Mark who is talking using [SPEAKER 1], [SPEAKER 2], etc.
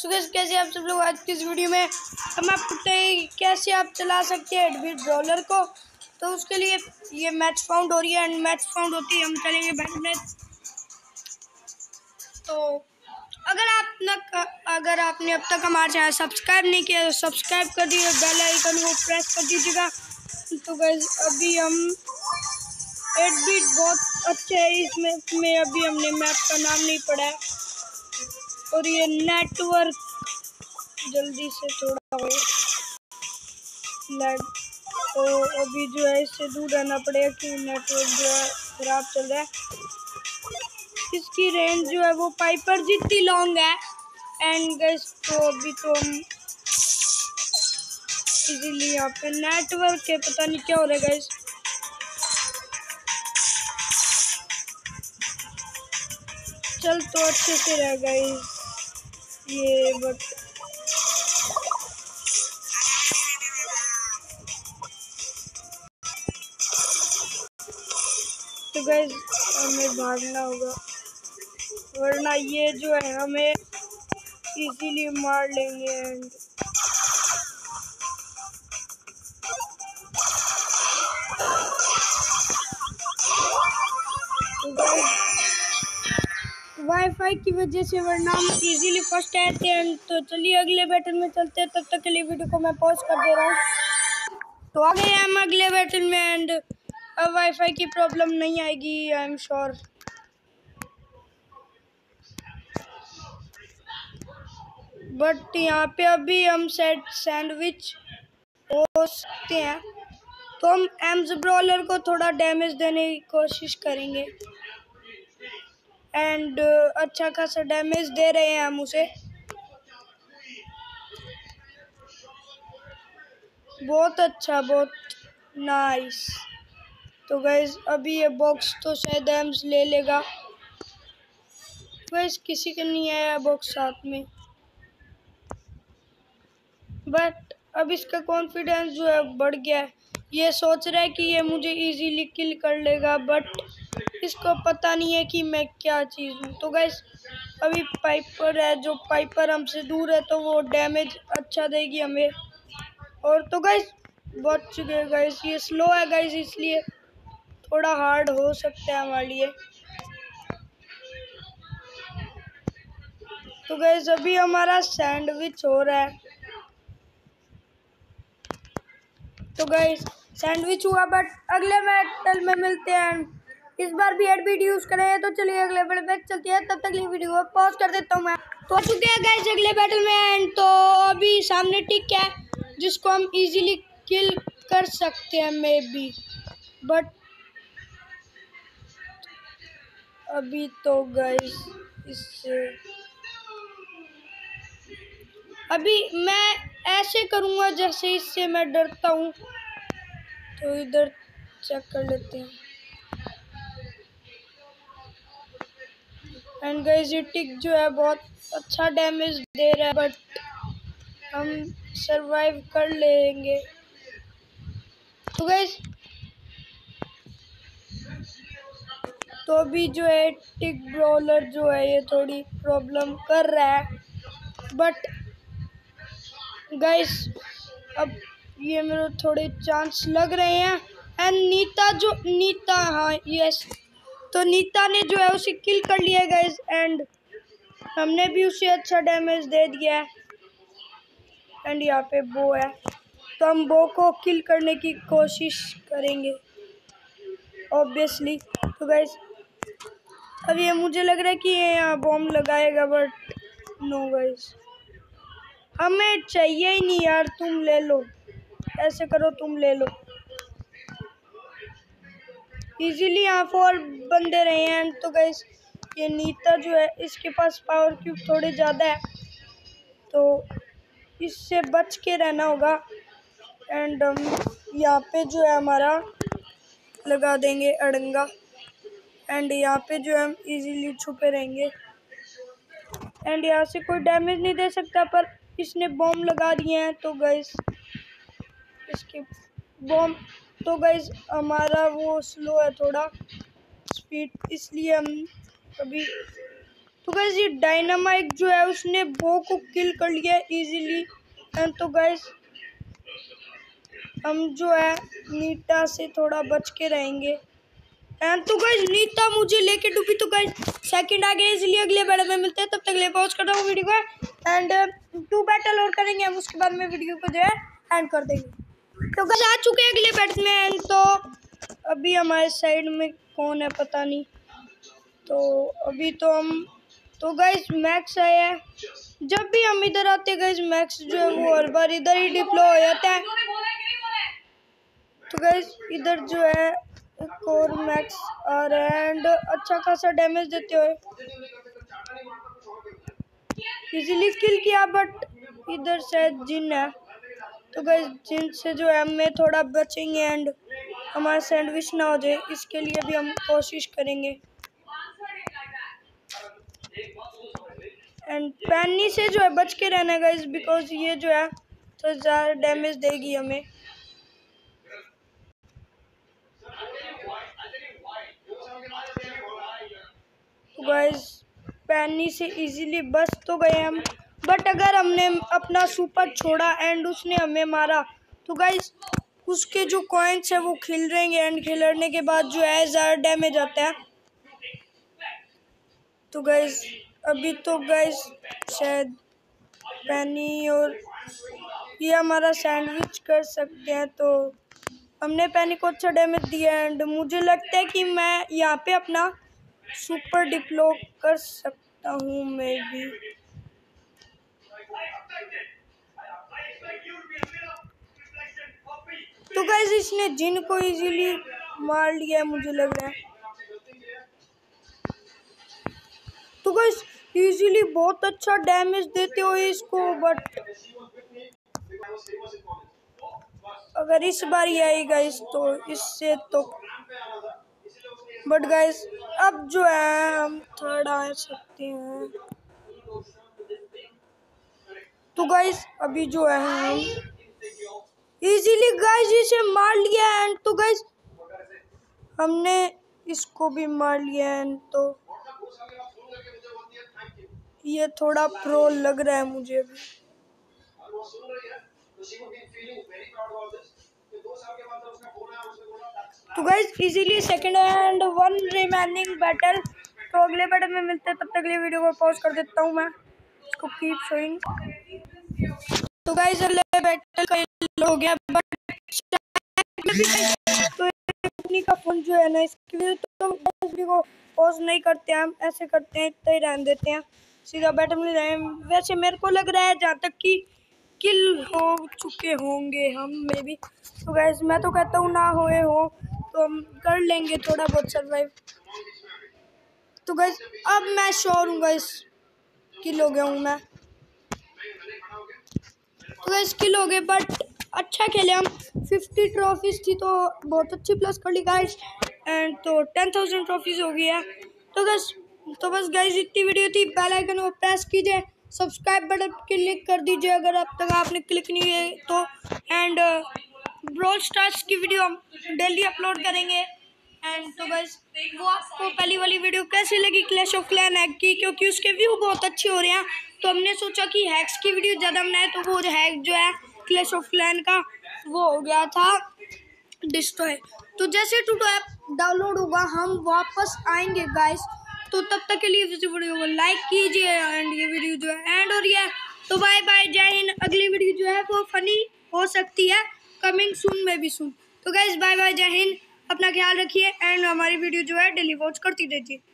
[SPEAKER 1] So guys कैसे आप सब लोग आज की इस वीडियो में हम आपको बताएंगे कैसे आप चला सकते हैं एडबिट ब्राउज़र को। तो उसके लिए ये मैच फाउंड हो रही है एंड मैच फाउंड होती है हम चलेंगे बैंक में। तो अगर आपने अब तक हमारा चैनल सब्सक्राइब नहीं किया तो सब्सक्राइब कर दीजिए, बेल आइकन को प्रेस कर दीजिएगा। तो गाइस अभी हम एडबिट बहुत अच्छे है इसमें अभी हमने मैप का नाम नहीं पढ़ा है और ये नेटवर्क जल्दी से थोड़ा हो लैग, तो अभी जो है इससे दूर रहना पड़ेगा कि नेटवर्क जो है खराब चल रहा है। इसकी रेंज जो है वो पाइपर जितनी लॉन्ग है एंड गाइस तो अभी तो हम इजीली यहाँ पे नेटवर्क के पता नहीं क्या हो रहा है गाइस। चल तो अच्छे से रह गाइस ये बट तो गाइस हमें भागना होगा वरना ये जो है हमें इजीली मार लेंगे। एंड वाईफाई की वजह से वरना हम इजीली फर्स्ट आते हैं। तो चलिए अगले बैटल में चलते हैं, तब तक के लिए वीडियो को मैं पॉज कर दे रहा हूँ। तो आ गए हम अगले बैटल में एंड अब वाईफाई की प्रॉब्लम नहीं आएगी आई एम श्योर। बट यहाँ पे अभी हम सेट सैंडविच हो सकते हैं तो हम एम्स ब्रॉलर को थोड़ा डैमेज देने की कोशिश करेंगे एंड अच्छा खासा डैमेज दे रहे हैं हम उसे। बहुत अच्छा, बहुत नाइस। तो गाइस अभी ये बॉक्स तो शायद एम्स ले लेगा। गाइस किसी का नहीं आया बॉक्स साथ में, बट अब इसका कॉन्फिडेंस जो है बढ़ गया है। ये सोच रहा है कि ये मुझे इजीली किल कर लेगा बट इसको पता नहीं है कि मैं क्या चीज़ हूँ। तो गाइस अभी पाइपर है, जो पाइपर हमसे दूर है तो वो डैमेज अच्छा देगी हमें। और तो गाइस बच चुके गाइस, ये स्लो है गाइस इसलिए थोड़ा हार्ड हो सकता है हमारे लिए। तो गाइस अभी हमारा सैंडविच हो रहा है। तो गाइस सैंडविच हुआ बट अगले बैटल में मिलते हैं। इस बार भी एडबिट यूज़ करें तो चलिए अगले बैटल में चलते हैं, तब तक ये वीडियो को पॉज कर देता हूँ मैं। तो आ चुके हैं गाइस अगले बैटल में एंड तो अभी सामने टिक है जिसको हम इजीली किल कर सकते हैं मे बी, बट अभी तो गाइस इससे अभी मैं ऐसे करूँगा जैसे इससे मैं डरता हूँ। तो इधर चेक कर लेते हैं एंड गाइस ये टिक जो है बहुत अच्छा डैमेज दे रहा है बट हम सरवाइव कर लेंगे। तो गाइस तो अभी जो है टिक ब्रॉलर जो है ये थोड़ी प्रॉब्लम कर रहा है बट गाइस अब ये मेरे थोड़े चांस लग रहे हैं। एंड नीता हाँ यस, तो नीता ने जो है उसे किल कर लिया है गाइस एंड हमने भी उसे अच्छा डैमेज दे दिया है। एंड यहाँ पे बो है तो हम बो को किल करने की कोशिश करेंगे ऑब्वियसली। तो गाइस अब ये मुझे लग रहा है कि ये यहाँ बॉम्ब लगाएगा बट नो गाइस हमें चाहिए ही नहीं यार, तुम ले लो, ऐसे करो तुम ले लो। इजीली यहाँ 4 बंदे रहे हैं। तो गाइस ये नीता जो है इसके पास पावर क्यूब थोड़े ज़्यादा है तो इससे बच के रहना होगा। एंड यहाँ पे जो है हमारा लगा देंगे अड़ंगा एंड यहाँ पे जो है हम इजीली छुपे रहेंगे एंड यहाँ से कोई डैमेज नहीं दे सकता, पर इसने बॉम्ब लगा दिए हैं तो गाइस इसके बॉम्ब तो गाइस हमारा वो स्लो है थोड़ा स्पीड, इसलिए हम अभी तो गाइस ये डायनामाइट जो है उसने बो को किल कर लिया इजीली। एंड तो गाइस हम जो है नीता से थोड़ा बच के रहेंगे। एंड तो गाइस नीता मुझे लेके डूबी। तो गाइस सेकंड आ गए, इसलिए अगले वीडियो में मिलते हैं। तब तक ले पॉज कर रहा हूँ वीडियो को एंड 2 बैटल और करेंगे हम, उसके बाद में वीडियो को जो है एंड कर देंगे। तो गाइस आ चुके हैं अगले बैट्समैन। तो अभी हमारे साइड में कौन है पता नहीं। तो अभी तो हम तो गाइस मैक्स आया है। जब भी हम इधर आते हैं गाइस मैक्स जो है वो हर बार इधर ही डिप्लॉय हो जाता है। तो गाइस इधर जो है एक और मैक्स आ रहा है एंड अच्छा खासा डैमेज देते हुए इजीली किल किया। बट इधर शायद जिन है। तो गाइस जिन से जो है हमें थोड़ा बचेंगे एंड हमारा सैंडविच ना हो जाए, इसके लिए भी हम कोशिश करेंगे। एंड पैनी से जो है बच के रहना गाइस, बिकॉज ये जो है तो ज़्यादा डैमेज देगी हमें। तो गाइस पैनी से इजीली बच तो गए हम। बट अगर हमने अपना सुपर छोड़ा एंड उसने हमें मारा तो गाइस उसके जो कॉइन्स है वो खिल रहेंगे एंड खिलने के बाद जो है ज़्यादा डैमेज आता है। तो गाइस अभी तो गाइस शायद पैनी और ये हमारा सैंडविच कर सकते हैं। तो हमने पैनी को अच्छा डैमेज दिया एंड मुझे लगता है कि मैं यहाँ पे अपना सुपर डिप्लो कर सकता हूँ मे बी। तो गाइस इसने जिन को इजीली मार लिया है मुझे लग रहा है। तो गाइस इजीली बहुत अच्छा डैमेज देते हो इसको। बट अगर इस बार ही आई गाइस तो इससे तो बट गाइस अब जो है हम थर्ड आ सकते हैं। तो गाइस अभी जो है हम इजीली गाइस इसे मार लिया एंड तो गाइस हमने इसको भी मार लिया एंड तो ये थोड़ा प्रो लग रहा है मुझे अभी। तो guys easily second and 1 remaining battle. तो अगले बैटल में मिलते हैं, तब तक लिए वीडियो को पॉज कर देता हूँ मैं, इसको कीप शोइंग। तो गाइस अगले बैटल का हो गया बट तो अपनी का फोन जो है ना इसके लिए तो वीडियो को पॉज नहीं करते हैं, हम ऐसे करते हैं इतना ही रहने देते हैं, सीधा बैटल में जाए। वैसे मेरे को लग रहा है जहाँ तक कि किल हो चुके होंगे हम मे बी। तो गाइस मैं तो कहता हूँ ना होए हो तो हम कर लेंगे थोड़ा बहुत सर्वाइव। तो गाइस अब मैं श्योर हूँ गाइस किल हो गया हूँ मैं। तो गाइस किल हो गए बट अच्छा खेले हम। 50 ट्रॉफीज थी तो बहुत अच्छी प्लस कर ली गाइस एंड तो 10,000 ट्रॉफीज हो गई है। तो बस गाइस इतनी वीडियो थी। बेल आइकन को प्रेस कीजिए, सब्सक्राइब बटन क्लिक कर दीजिए अगर अब तक आपने क्लिक नहीं है तो। एंड ब्रॉल स्टार्स की वीडियो हम डेली अपलोड करेंगे। एंड तो गाइस वो आपको पहली वाली वीडियो कैसी लगी क्लैश ऑफ क्लैन हैक की, क्योंकि उसके व्यू बहुत अच्छे हो रहे हैं तो हमने सोचा कि हैक्स की वीडियो ज़्यादा बनाए। तो वो हैक जो है क्लैश ऑफ क्लैन का वो हो गया था डिस्ट्रॉय। तो जैसे टूटो ऐप डाउनलोड होगा हम वापस आएंगे गाइस। तो तब तक के लिए इस वीडियो को लाइक कीजिए एंड ये वीडियो जो है एंड हो रही है। तो बाय बाय, जय हिंद। अगली वीडियो जो है वो फनी हो सकती है, कमिंग सून में भी सून। तो गाइस बाय बाय, जय हिंद, अपना ख्याल रखिए एंड हमारी वीडियो जो है डेली वॉच करती रहिए।